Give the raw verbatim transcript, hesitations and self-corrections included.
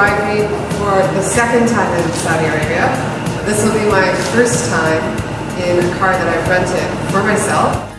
drive me for the second time in Saudi Arabia. This will be my first time in a car that I've rented for myself.